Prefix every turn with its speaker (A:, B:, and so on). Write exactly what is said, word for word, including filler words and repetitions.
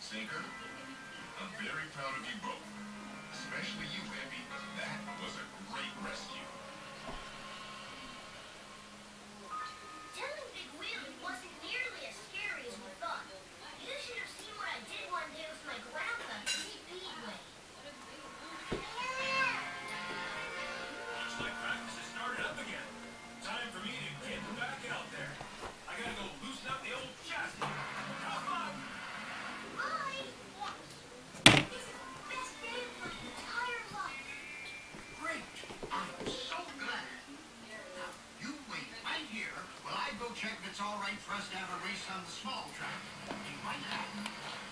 A: sinker. I'm very proud of you both. Especially you, Epi. That was a great rescue.
B: Telling Big Wheelie wasn't nearly as scary as we thought. You should have seen what I did one day with my grandpa, Pete Speedway.
C: Looks like practice has started up again. Time for me to get back out there. I gotta go loosen up the old chassis. Come on!
B: Bye! This is the best day of my entire life.
D: Great. I'm so glad. Now, you wait right here while I go check if it's all right for us to have a race on the small track. Be right back.